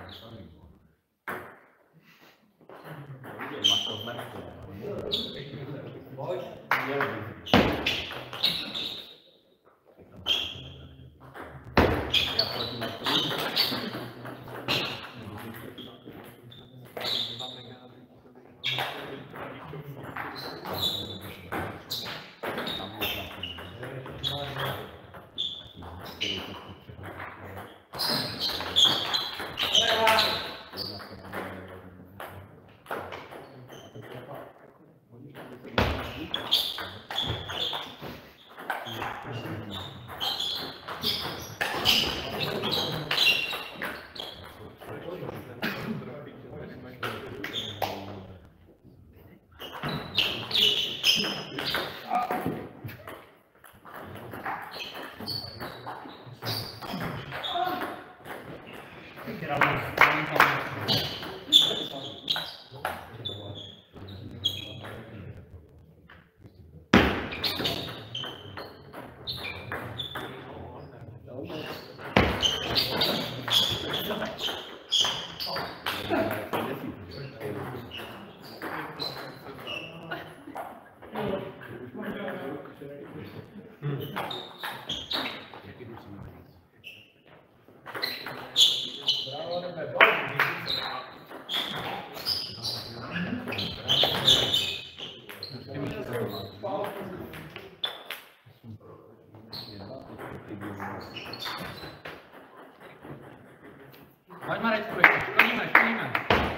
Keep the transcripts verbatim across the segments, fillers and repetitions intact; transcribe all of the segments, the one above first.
Pojď Marečku, škodíme, škodíme.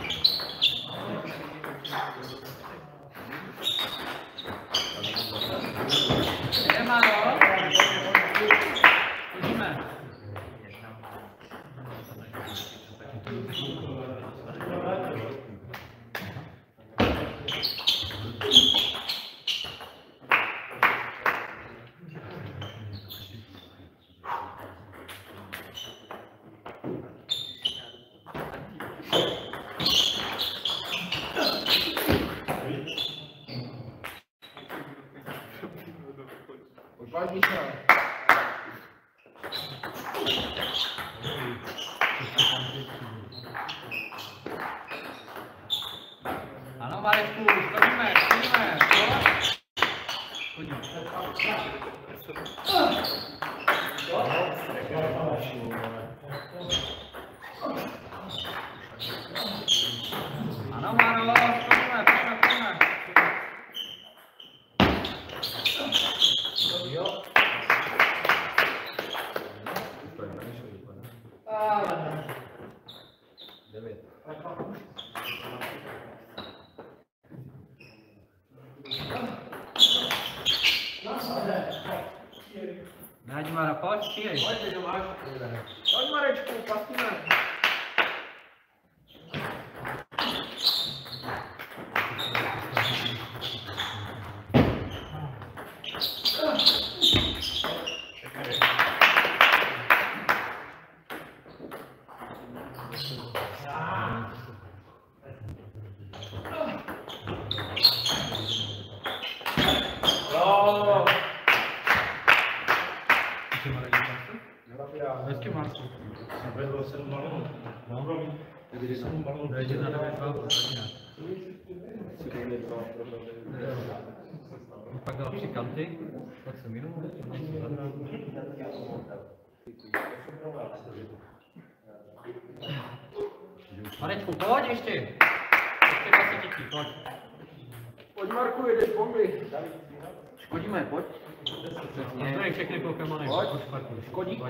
Jde Maro? Škodíme. Ano, Marečku, škodíme, škodíme, škodíme. Ano, Maro, škodíme, škodíme, škodíme. Jo. Nádí Mara, pojď, stíhej. Pojď, že máš. Pojď Marečku, pastíme. Hezky Marku. Navedl jsem balón. No, když jsem balón. Dejte na devět dva. Pak dal tři kanty. dvacet minut. Marečku, pojď ještě. Ještě dvacet tisíc, pojď. Pojď Marku, jedeš bomby. Škodíme, pojď. Přesně. Všechny Pokémony. Pojď. Škodíku.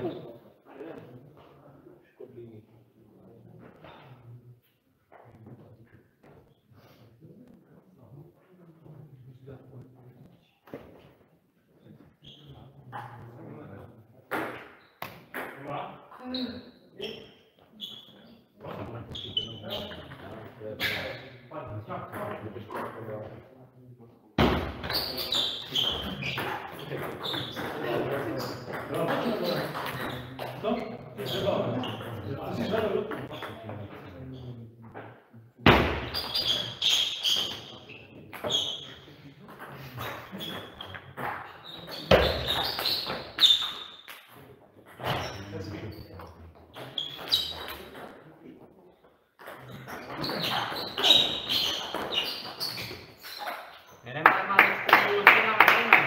Jedeme Marečku, Lucina, jdeme.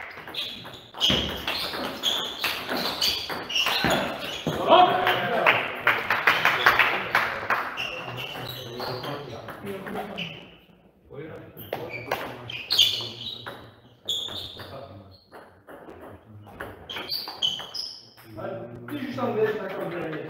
Když už tam jdeš, tak tam jdeš.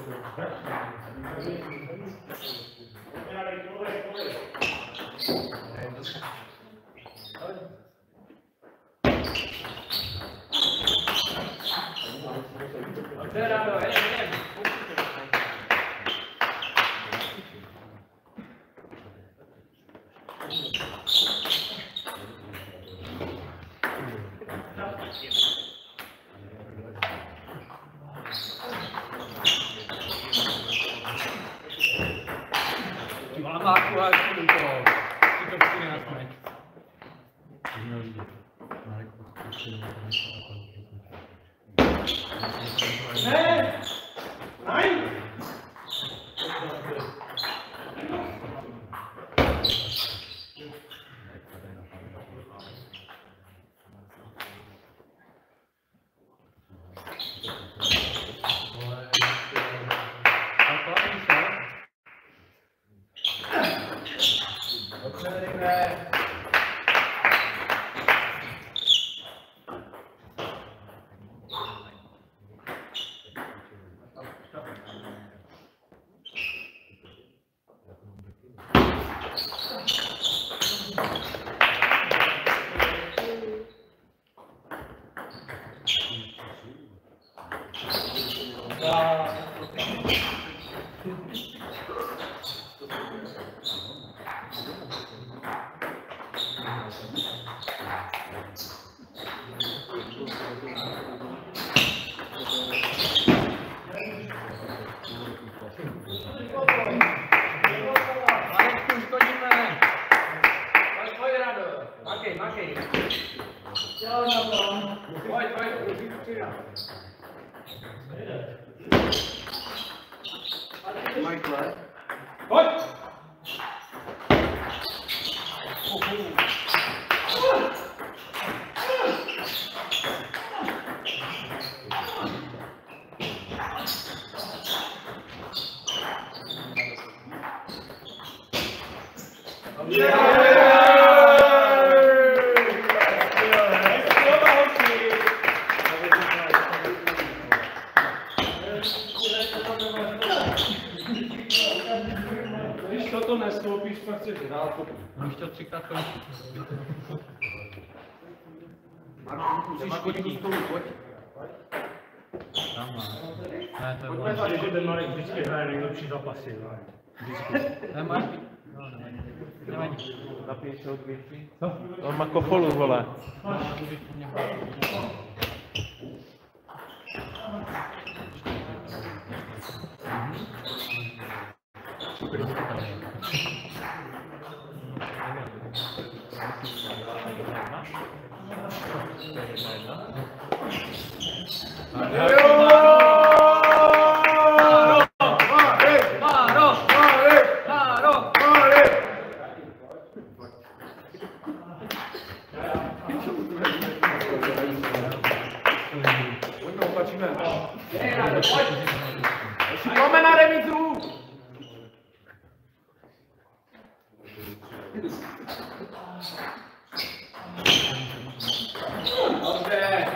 Když toto neskoupíš, pak chceš hrát, to Můžeš to třikrát končit. musíš chodit do stolu, pojď. Tam má. Ne, to je Pojďme vlastně. tady, že ten Marek vždycky hraje nejlepší zápasy. Ne, máš být. No, nevadí. Nevadí. Napiješ se od větší? On má kofolu, vole. Máme na remizu! Dobře.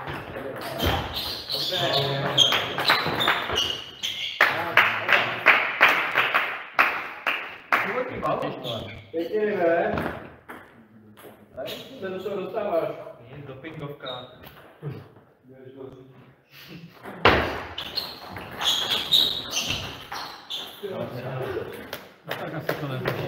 Pěkně, ne? Se do toho dostáváš. Jen dopingovka. No tak asi to nebude.